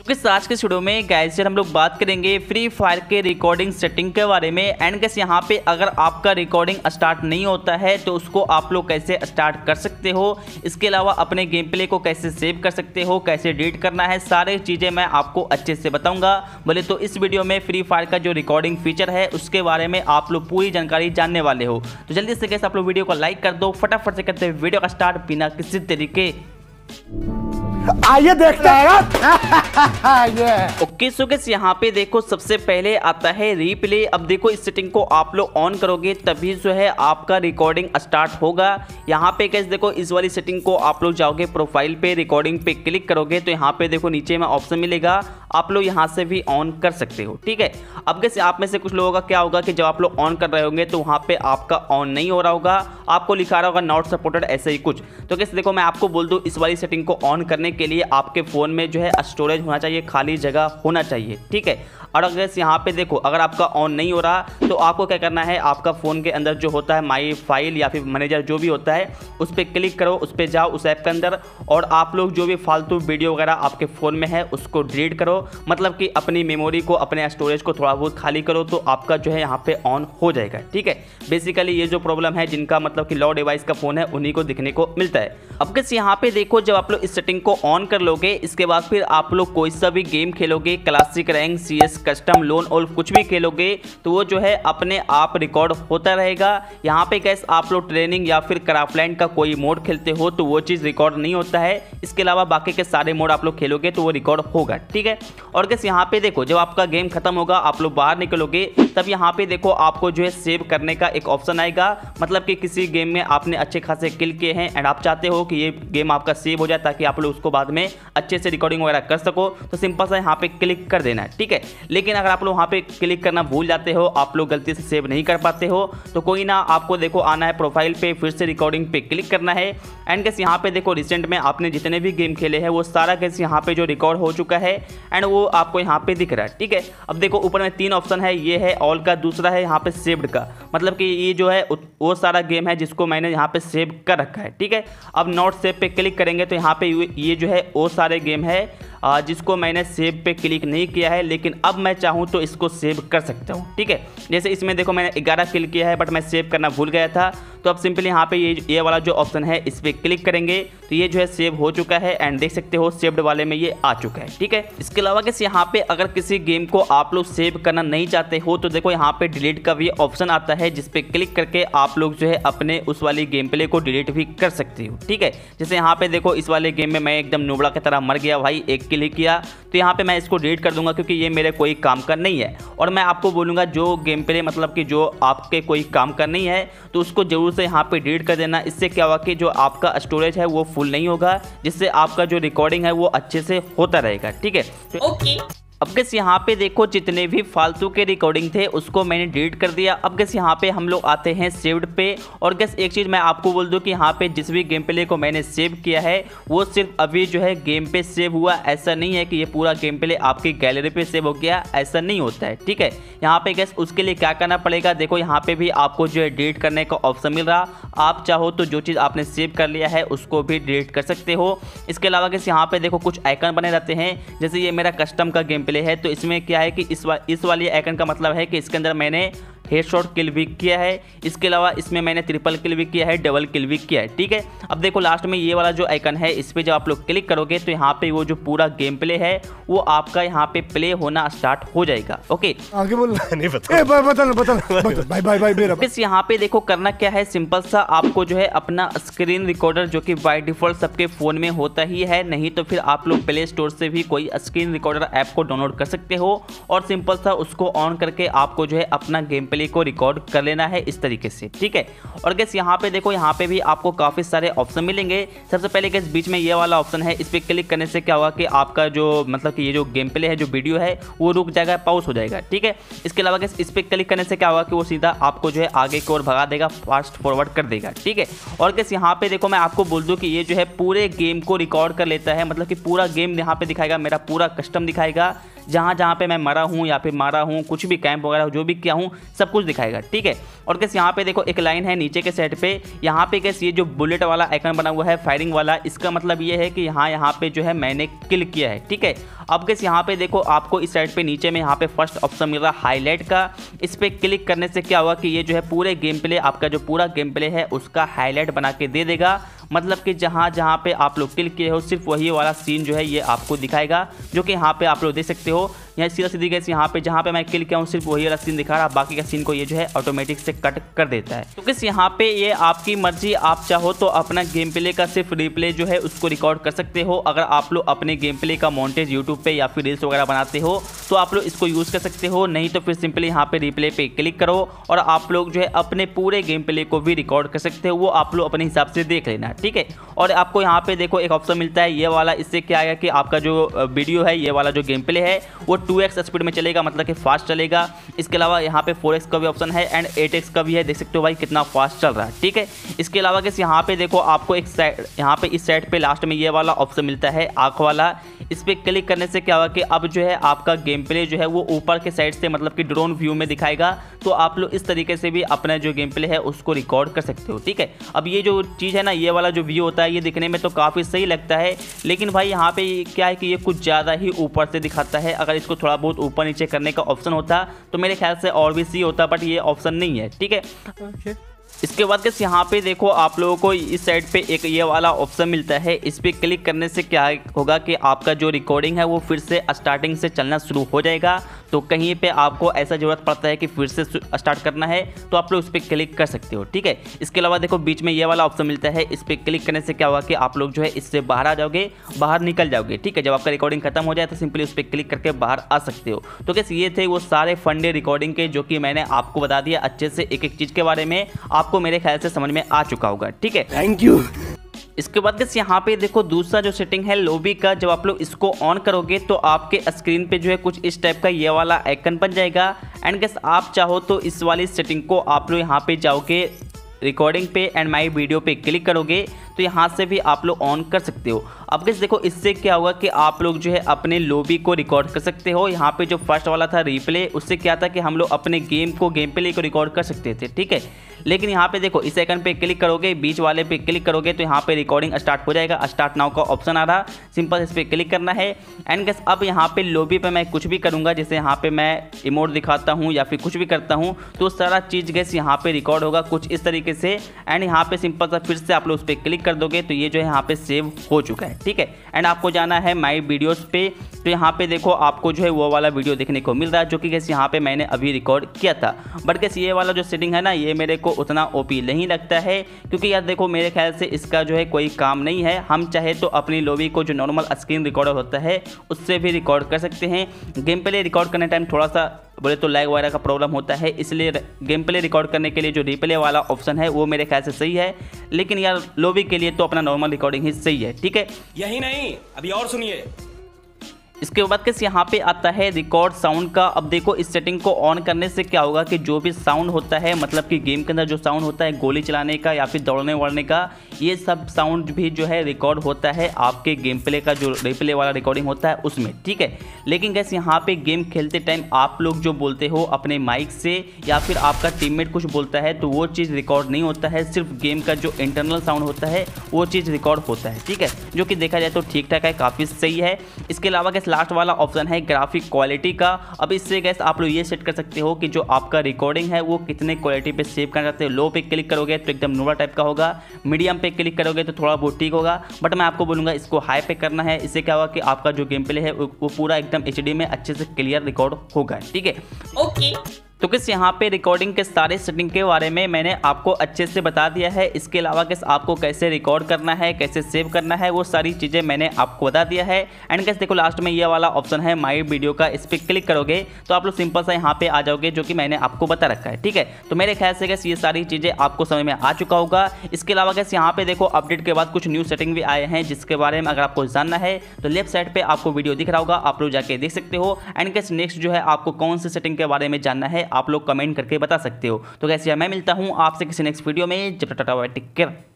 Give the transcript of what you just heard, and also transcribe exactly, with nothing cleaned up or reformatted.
इस आज के वीडियो में गाइस हम लोग बात करेंगे फ्री फायर के रिकॉर्डिंग सेटिंग के बारे में। एंड गाइस यहाँ पे अगर आपका रिकॉर्डिंग स्टार्ट नहीं होता है तो उसको आप लोग कैसे स्टार्ट कर सकते हो, इसके अलावा अपने गेम प्ले को कैसे सेव कर सकते हो, कैसे डिलीट करना है, सारे चीज़ें मैं आपको अच्छे से बताऊंगा। बोले तो इस वीडियो में फ्री फायर का जो रिकॉर्डिंग फीचर है उसके बारे में आप लोग पूरी जानकारी जानने वाले हो। तो जल्दी से गाइस आप लोग वीडियो को लाइक कर दो, फटाफट से करते हुए वीडियो का स्टार्ट बिना किसी तरीके। आइए देखते हैं। ओके सो गाइस यहाँ पे देखो सबसे पहले आता है रीप्ले। अब देखो इस सेटिंग को आप लोग ऑन करोगे तभी जो है आपका रिकॉर्डिंग स्टार्ट होगा। यहाँ पे गाइस देखो इस वाली सेटिंग को आप लोग जाओगे प्रोफाइल पे, रिकॉर्डिंग पे क्लिक करोगे तो यहाँ पे देखो नीचे में ऑप्शन मिलेगा, आप लोग यहाँ से भी ऑन कर सकते हो। ठीक है, अब गाइस आप में से कुछ लोगों का क्या होगा कि जब आप लोग ऑन कर रहे होंगे तो वहाँ पे आपका ऑन नहीं हो रहा होगा, आपको लिखा रहा होगा नॉट सपोर्टेड, ऐसे ही कुछ। तो गाइस देखो मैं आपको बोल दूँ इस वाली सेटिंग को ऑन करने के लिए आपके फ़ोन में जो है स्टोरेज होना चाहिए, खाली जगह होना चाहिए। ठीक है, और अगर यहाँ पे देखो अगर आपका ऑन नहीं हो रहा तो आपको क्या करना है, आपका फ़ोन के अंदर जो होता है माई फाइल या फिर मैनेजर जो भी होता है उस पर क्लिक करो, उस पर जाओ उस ऐप के अंदर और आप लोग जो भी फालतू वीडियो वगैरह आपके फ़ोन में है उसको डिलीट करो। मतलब कि अपनी मेमोरी को, अपने स्टोरेज को थोड़ा बहुत खाली करो तो आपका जो है यहाँ पे ऑन हो जाएगा। ठीक है, बेसिकली ये जो प्रॉब्लम है जिनका मतलब कि लो डिवाइस का फ़ोन है उन्हीं को दिखने को मिलता है। अब गाइस यहाँ पे देखो जब आप लोग इस सेटिंग को ऑन कर लोगे इसके बाद फिर आप लोग कोई सा भी गेम खेलोगे, classic, rank, CS, custom, lone और कुछ भी खेलोगे तो वो जो है अपने आप रिकॉर्ड होता रहेगा। यहाँ पे गाइस आप लोग ट्रेनिंग या फिर क्राफ्टलैंड का कोई मोड खेलते हो तो वो चीज़ रिकॉर्ड नहीं होता है, इसके अलावा बाकी के सारे मोड आप लोग खेलोगे तो वो रिकॉर्ड होगा। ठीक है, और गाइस यहाँ पे देखो जब आपका गेम खत्म होगा आप लोग बाहर निकलोगे तब यहाँ पे देखो आपको जो है सेव करने का एक ऑप्शन आएगा। मतलब कि किसी गेम में आपने अच्छे खासे किल किए हैं एंड आप चाहते हो कि ये गेम आपका सेव हो जाए ताकि आप लोग उसको बाद में अच्छे से रिकॉर्डिंग वगैरह कर सको, तो सिंपल सा यहाँ पे क्लिक कर देना है। ठीक है, लेकिन अगर आप लोग वहाँ पे क्लिक करना भूल जाते हो, आप लोग गलती से सेव नहीं कर पाते हो तो कोई ना, आपको देखो आना है प्रोफाइल पे, फिर से रिकॉर्डिंग पे क्लिक करना है। एंड गाइस यहाँ पे देखो रिसेंट में आपने जितने भी गेम खेले हैं वो सारा गाइस यहाँ पे जो रिकॉर्ड हो चुका है एंड वो आपको यहाँ पे दिख रहा है। ठीक है, अब देखो ऊपर में तीन ऑप्शन है, ये है ऑल का, दूसरा है यहाँ पे सेव्ड का, मतलब कि ये जो है वो सारा गेम है जिसको मैंने यहाँ पे सेव कर रखा है। ठीक है, अब नॉट सेव पे क्लिक करेंगे तो यहाँ पे ये जो है वो सारे गेम है जिसको मैंने सेव पे क्लिक नहीं किया है, लेकिन अब मैं चाहूँ तो इसको सेव कर सकता हूँ। ठीक है, जैसे इसमें देखो मैंने ग्यारह क्लिक किया है बट मैं सेव करना भूल गया था, तो अब सिंपली यहाँ पे ये ये वाला जो ऑप्शन है इस पर क्लिक करेंगे तो ये जो है सेव हो चुका है एंड देख सकते हो सेव्ड वाले में ये आ चुका है। ठीक है, इसके अलावा किसी यहाँ पे अगर किसी गेम को आप लोग सेव करना नहीं चाहते हो तो देखो यहाँ पे डिलीट का भी ऑप्शन आता है जिस पे क्लिक करके आप लोग जो है अपने उस वाली गेम प्ले को डिलीट भी कर सकते हो। ठीक है, जैसे यहाँ पे देखो इस वाले गेम में मैं एकदम नुबड़ा की तरह मर गया भाई, एक क्लिक किया तो यहाँ पे मैं इसको डिलीट कर दूंगा क्योंकि ये मेरे कोई काम का नहीं है। और मैं आपको बोलूँगा जो गेम प्ले मतलब कि जो आपके कोई काम का नहीं है तो उसको जरूर से यहाँ पे डिलीट कर देना। इससे क्या होगा कि जो आपका स्टोरेज है वो फुल नहीं होगा, जिससे आपका जो रिकॉर्डिंग है वो अच्छे से होता रहेगा। ठीक है, ओके। अब गाइस यहाँ पे देखो जितने भी फालतू के रिकॉर्डिंग थे उसको मैंने डिलीट कर दिया। अब गाइस यहाँ पे हम लोग आते हैं सेव्ड पे। और गाइस एक चीज़ मैं आपको बोल दूँ कि यहाँ पे जिस भी गेम प्ले को मैंने सेव किया है वो सिर्फ अभी जो है गेम पे सेव हुआ, ऐसा नहीं है कि ये पूरा गेम प्ले आपकी गैलरी पे सेव हो गया, ऐसा नहीं होता है। ठीक है, यहाँ पे गाइस उसके लिए क्या करना पड़ेगा, देखो यहाँ पे भी आपको जो है डिलीट करने का ऑप्शन मिल रहा, आप चाहो तो जो चीज़ आपने सेव कर लिया है उसको भी डिलीट कर सकते हो। इसके अलावा गाइस यहाँ पे देखो कुछ आइकन बने रहते हैं, जैसे ये मेरा कस्टम का गेम प्ले है तो इसमें क्या है कि इस वा, इस वाली आइकन का मतलब है कि इसके अंदर मैंने हेडशॉट किल भी किया है, इसके अलावा इसमें मैंने ट्रिपल किल भी किया है, डबल किल भी किया है। ठीक है, अब देखो लास्ट में ये वाला जो आइकन है इस पे जब आप लोग क्लिक करोगे तो यहाँ पे वो जो पूरा गेम प्ले है वो आपका यहाँ पे प्ले होना स्टार्ट हो जाएगा। ओके, आगे बोल नहीं बता, ए, बता बता भाई भाई भाई मेरा बस यहाँ पे देखो करना क्या है, सिंपल सा आपको जो है अपना स्क्रीन रिकॉर्डर जो कि बाय डिफॉल्ट सबके फ़ोन में होता ही है, नहीं तो फिर आप लोग प्ले स्टोर से भी कोई स्क्रीन रिकॉर्डर ऐप को डाउनलोड कर सकते हो और सिंपल सा उसको ऑन करके आपको जो है अपना गेम प्ले को रिकॉर्ड कर लेना है इस तरीके से। ठीक है, और गाइस यहाँ पे देखो यहाँ पे भी आपको काफ़ी सारे ऑप्शन मिलेंगे। सबसे पहले गाइस बीच में ये वाला ऑप्शन है, इस पर क्लिक करने से क्या होगा कि आपका जो मतलब कि ये जो गेम प्ले है, जो वीडियो है वो रुक जाएगा, पॉज हो जाएगा। ठीक है, इसके अलावा गाइस इस पर क्लिक करने से क्या होगा कि वो सीधा आपको जो है आगे की ओर भगा देगा, फास्ट फॉरवर्ड कर देगा। ठीक है, और गाइस यहाँ पे देखो मैं आपको बोल दूँ कि ये जो है पूरे गेम को रिकॉर्ड कर लेता है, मतलब कि पूरा गेम यहाँ पे दिखाएगा, मेरा पूरा कस्टम दिखाएगा, जहाँ जहाँ पे मैं मरा हूँ या फिर मारा हूँ, कुछ भी कैंप वगैरह जो भी किया हूँ सब सब कुछ दिखाएगा, ठीक है। और कैसे यहाँ पे देखो एक लाइन है नीचे के साइड पे, यहाँ पे कैसे ये जो बुलेट वाला आइकन बना हुआ है फायरिंग वाला, इसका मतलब ये है कि यहाँ यहाँ पे जो है मैंने क्लिक किया है, ठीक है। अब कैसे यहाँ पे देखो आपको इस साइड पे नीचे में यहाँ पे फर्स्ट ऑप्शन मिल रहा है हाईलाइट का, इस पर क्लिक करने से क्या होगा कि ये जो है पूरे गेम प्ले, आपका जो पूरा गेम प्ले है उसका हाईलाइट बना के दे देगा। मतलब कि जहाँ जहाँ पे आप लोग क्लिक किए हो सिर्फ वही वाला सीन जो है ये आपको दिखाएगा, जो कि यहाँ पे आप लोग देख सकते हो। यहाँ सीधा सीधी कैसे यहाँ पे जहाँ पे मैं क्लिक किया हूँ सिर्फ वही वाला सीन दिखा रहा, बाकी का सीन को ये जो है ऑटोमेटिक से कट कर देता है। तो किस यहाँ पे ये आपकी मर्जी, आप चाहो तो अपना गेम प्ले का सिर्फ रिप्ले जो है उसको रिकॉर्ड कर सकते हो। अगर आप लोग अपने गेम प्ले का मॉन्टेज यूट्यूब पे या फिर रील्स वगैरह बनाते हो तो आप लोग इसको यूज़ कर सकते हो, नहीं तो फिर सिंपली यहाँ पे रिप्ले पे क्लिक करो और आप लोग जो है अपने पूरे गेम प्ले को भी रिकॉर्ड कर सकते हो, वो आप लोग अपने हिसाब से देख लेना, ठीक है। और आपको यहाँ पे देखो एक ऑप्शन मिलता है ये वाला, इससे क्या आएगा कि आपका जो वीडियो है ये वाला जो गेम प्ले है वो टू एक्स स्पीड में चलेगा, मतलब कि फास्ट चलेगा। इसके अलावा यहाँ पे फोर एक्स का भी ऑप्शन है एंड एट एक्स का भी है, देख सकते हो भाई कितना फास्ट चल रहा है, ठीक है। इसके अलावा कैसे यहाँ पे देखो आपको एक साइड, यहाँ पे इस साइड पे लास्ट में ये वाला ऑप्शन मिलता है आँख वाला, इस पर क्लिक करने से क्या होगा कि अब जो है आपका गेम प्ले जो है वो ऊपर के साइड से मतलब कि ड्रोन व्यू में दिखाएगा। तो आप लोग इस तरीके से भी अपना जो गेम प्ले है उसको रिकॉर्ड कर सकते हो, ठीक है। अब ये जो चीज़ है ना, ये वाला जो व्यू होता है ये दिखने में तो काफ़ी सही लगता है, लेकिन भाई यहाँ पे क्या है कि ये कुछ ज़्यादा ही ऊपर से दिखाता है। अगर इसको थोड़ा बहुत ऊपर नीचे करने का ऑप्शन होता तो मेरे ख्याल से और भी सही होता, बट ये ऑप्शन नहीं है, ठीक है। okay. इसके बाद कैसे यहाँ पे देखो आप लोगों को इस साइड पे एक ये वाला ऑप्शन मिलता है, इस पर क्लिक करने से क्या होगा कि आपका जो रिकॉर्डिंग है वो फिर से स्टार्टिंग से चलना शुरू हो जाएगा। तो कहीं पे आपको ऐसा ज़रूरत पड़ता है कि फिर से स्टार्ट करना है तो आप लोग इस पर क्लिक कर सकते हो, ठीक है। इसके अलावा देखो बीच में ये वाला ऑप्शन मिलता है, इस पर क्लिक करने से क्या होगा कि आप लोग जो है इससे बाहर आ जाओगे, बाहर निकल जाओगे, ठीक है। जब आपका रिकॉर्डिंग खत्म हो जाए तो सिंपली उस पर क्लिक करके बाहर आ सकते हो। तो कैसे ये थे वो सारे फंडे रिकॉर्डिंग के जो कि मैंने आपको बता दिया अच्छे से, एक एक चीज़ के बारे में आपको मेरे ख्याल से समझ में आ चुका होगा, ठीक है। Thank you. इसके बाद कैसे यहाँ पे देखो दूसरा जो सेटिंग है लॉबी का, जब आप लोग इसको ऑन करोगे तो आपके स्क्रीन पे जो है कुछ इस टाइप का ये वाला आइकन बन जाएगा। एंड गैस आप चाहो तो इस वाली सेटिंग को आप लोग यहाँ पे जाओगे रिकॉर्डिंग पे एंड माई वीडियो पे क्लिक करोगे तो यहाँ से भी आप लोग ऑन कर सकते हो। अब गैस देखो इससे क्या होगा कि आप लोग जो है अपने लॉबी को रिकॉर्ड कर सकते हो। यहाँ पे जो फर्स्ट वाला था रिप्ले, उससे क्या था कि हम लोग अपने गेम को गेम प्ले को रिकॉर्ड कर सकते थे, ठीक है। लेकिन यहाँ पे देखो इस आइकन पे क्लिक करोगे, बीच वाले पे क्लिक करोगे तो यहाँ पे रिकॉर्डिंग स्टार्ट हो जाएगा, स्टार्ट नाउ का ऑप्शन आ रहा, सिंपल इस पर क्लिक करना है। एंड गैस अब यहाँ पे लॉबी पे मैं कुछ भी करूँगा, जैसे यहाँ पे मैं इमोट दिखाता हूँ या फिर कुछ भी करता हूँ तो सारा चीज़ गैस यहाँ पे रिकॉर्ड होगा कुछ इस तरीके से। एंड यहाँ पे सिंपल सा फिर से आप लोग उस पर क्लिक कर दोगे तो ये जो है यहाँ पे सेव हो चुका है, ठीक है। एंड आपको जाना है माई वीडियोज़ पे, तो यहाँ पे देखो आपको जो है वो वाला वीडियो देखने को मिल रहा है जो कि गैस यहाँ पे मैंने अभी रिकॉर्ड किया था। बट गैस ये वाला जो सेटिंग है ना, ये मेरे को उतना ओपी नहीं लगता है, क्योंकि यार देखो मेरे ख्याल से इसका जो है कोई काम नहीं है। हम चाहे तो अपनी लॉबी को जो नॉर्मल स्क्रीन रिकॉर्डर होता है उससे भी रिकॉर्ड कर सकते हैं। गेम प्ले रिकॉर्ड करने टाइम थोड़ा सा बोले तो लैग वगैरह का प्रॉब्लम होता है, इसलिए गेम प्ले रिकॉर्ड करने के लिए जो रिप्ले वाला ऑप्शन है वो मेरे ख्याल से सही है। लेकिन यार लॉबी के लिए तो अपना नॉर्मल रिकॉर्डिंग ही सही है, ठीक है। यही नहीं, अभी और सुनिए। इसके बाद कैसे यहाँ पे आता है रिकॉर्ड साउंड का। अब देखो इस सेटिंग को ऑन करने से क्या होगा कि जो भी साउंड होता है, मतलब कि गेम के अंदर जो साउंड होता है गोली चलाने का या फिर दौड़ने वड़ने का, ये सब साउंड भी जो है रिकॉर्ड होता है आपके गेम प्ले का जो रिप्ले वाला रिकॉर्डिंग होता है उसमें, ठीक है। लेकिन कैसे यहाँ पे गेम खेलते टाइम आप लोग जो बोलते हो अपने माइक से या फिर आपका टीममेट कुछ बोलता है तो वो चीज़ रिकॉर्ड नहीं होता है, सिर्फ गेम का जो इंटरनल साउंड होता है वो चीज़ रिकॉर्ड होता है, ठीक है। जो कि देखा जाए तो ठीक ठाक है, काफ़ी सही है। इसके अलावा कैसे लास्ट वाला ऑप्शन है ग्राफिक क्वालिटी का। अब इससे गैस आप लोग ये सेट कर सकते हो कि जो आपका रिकॉर्डिंग है वो कितने क्वालिटी पे सेव करना चाहते हो। लो पे क्लिक करोगे तो एकदम नोरा टाइप का होगा, मीडियम पे क्लिक करोगे तो थोड़ा बहुत ठीक होगा, बट मैं आपको बोलूँगा इसको हाई पे करना है। इससे क्या होगा कि आपका जो गेम प्ले है वो पूरा एकदम एच डी में अच्छे से क्लियर रिकॉर्ड होगा, ठीक है। ओके तो किस यहाँ पे रिकॉर्डिंग के सारे सेटिंग के बारे में मैंने आपको अच्छे से बता दिया है। इसके अलावा किस आपको कैसे रिकॉर्ड करना है, कैसे सेव करना है, वो सारी चीज़ें मैंने आपको बता दिया है। एंड कैसे देखो लास्ट में ये वाला ऑप्शन है माई वीडियो का, इस पर क्लिक करोगे तो आप लोग सिंपल सा यहाँ पे आ जाओगे जो कि मैंने आपको बता रखा है, ठीक है। तो मेरे ख्याल से कैसे ये सारी चीज़ें आपको समझ में आ चुका होगा। इसके अलावा कैसे यहाँ पे देखो अपडेट के बाद कुछ न्यू सेटिंग भी आए हैं जिसके बारे में अगर आपको जानना है तो लेफ्ट साइड पर आपको वीडियो दिख रहा होगा, आप लोग जाके देख सकते हो। एंड कैसे नेक्स्ट जो है आपको कौन सी सेटिंग के बारे में जानना है आप लोग कमेंट करके बता सकते हो। तो कैसे मैं मिलता हूं आपसे किसी नेक्स्ट वीडियो में, जब तक टाटा बाय टेक केयर।